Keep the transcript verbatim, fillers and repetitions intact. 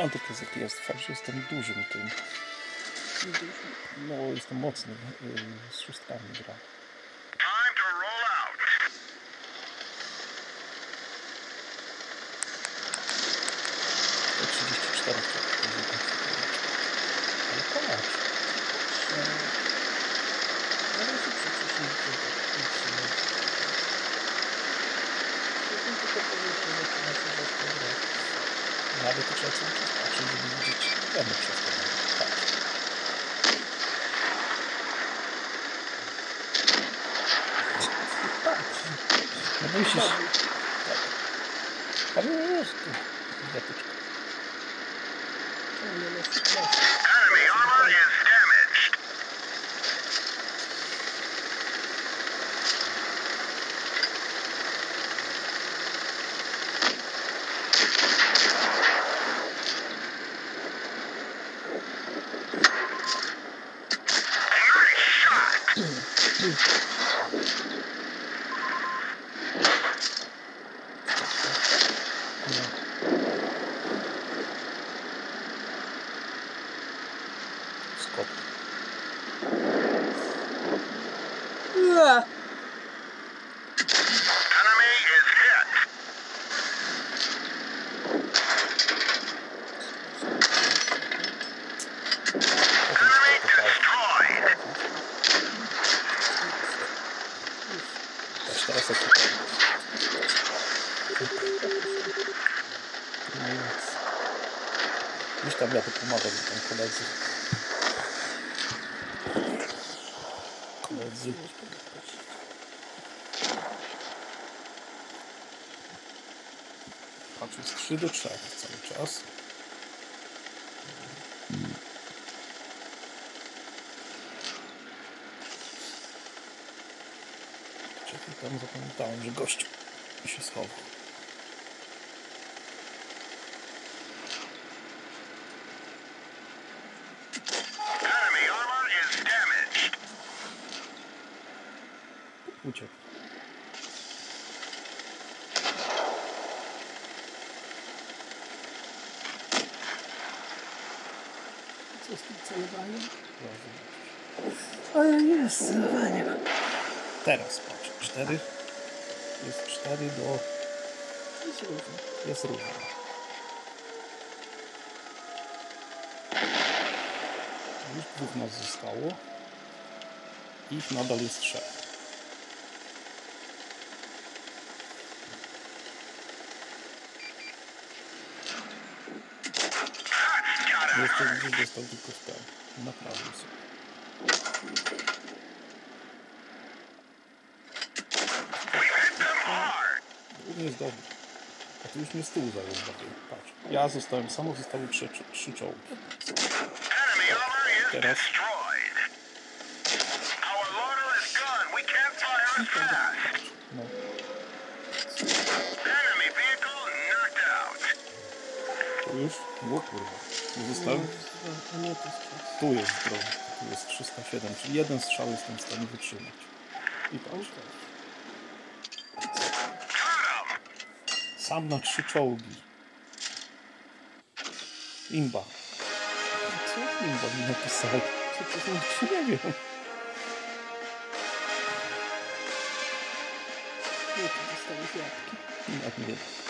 tylko jaki jest fakt, że jestem dużym tym. No, jestem mocny. Z szóstkami gra. trzydzieści cztery. Ale patrz. Nawet to trzeba cały czas patrzeć, żeby widzieć dane przez to. Patrz. No musisz... Tak. Ale jest tu. Zatyczka. Enemy armor is damaged. Skok. Enemy is hit. Enemy destroyed. Aż teraz jak... Już tam ja to pomagam tam koledzy. Koledzy. Patrz, jest trzy do trzech cały czas. Czekaj, tam zapamiętałem, że gościu się schował. Enemy armor is damaged. Uciekł. Co z tym celowaniem? Zaraz. Ale jest celowanie. Teraz patrz, cztery. Jest cztery do... Jest równo. Jest równo. Już dwóch nas zostało. Ich nadal jest trzech. Jeszcze gdzieś dostał tylko w ten. Naprawdę sobie. U mnie jest dobry. A tu już mnie z tyłu zajął bardziej. Patrz. Ja zostałem, samo zostały trzy, trzy czołgi. Enemy armor is Teraz. destroyed. Our loader is gone. We can't fire as fast. No. Enemy vehicle knocked out. Tu już? O kurwa. Tu zostałem? A nie, to jest czas. Tu jest zdrowy. Tu jest trzysta siedem. Czyli jeden strzał jestem w stanie wytrzymać. I patrz. Sam na trzy czołgi. Imba. Co Imba mi napisał? Co to znaczy? Nie wiem. Nie, to dostałeś jabłki. Nie, nie wiem.